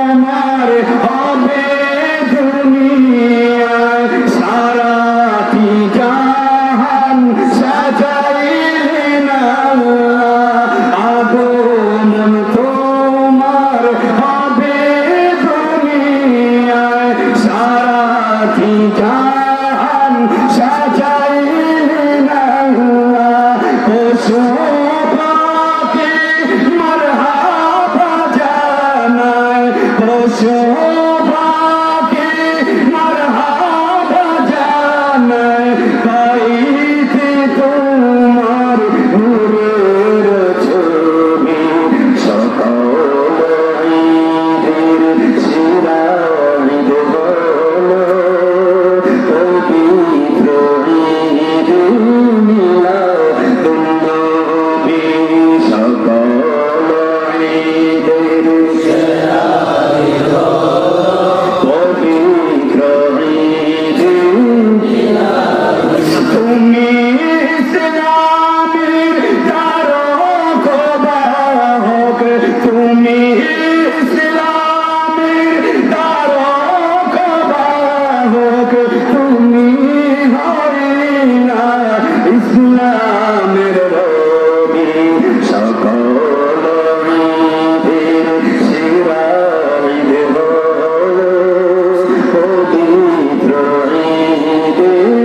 তোমার হবে দুনিয়ায় সারাটি জাহান সাজাইলেন আল্লাহ আগমন তোমার হবে দুনিয়ায় সারাটি জাহান সাজাইলেন আল্লাহ পশু পাখি মারহাবা জানায় পশু পাখি মারহাবা জানায় গাইতে তোমার নূরের ছবি সকল ঈদের সেরা ঈদ বলো পবিত্র ঈদ মিলাদুন্নবী সকল ঈদের সেরা ঈদ পবিত্র ঈদ তুমি ইসলামের তারক বাহক তুমি ইসলামের তারক বাহক তুমি হরিনা ইসলামের রবি সকল ঈদের সেরা ঈদ বলো পবিত্র ঈদ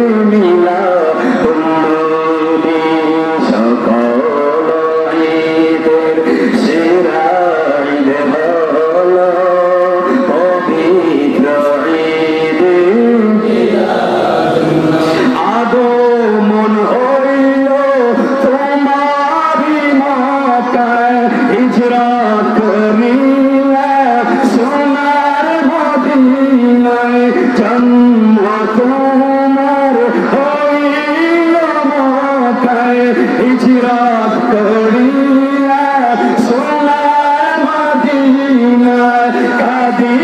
মিলাদুন্নবী সকল ঈদের সেরা ঈদ বলো পবিত্র ঈদ আগমন হইল তোমারি মক্কায় হিজরত করিয়া সোনার মদিনায় জন্ম তোমার হইল মক্কায় হিজরত করিয়া সোনার মদিনায় কাঁদি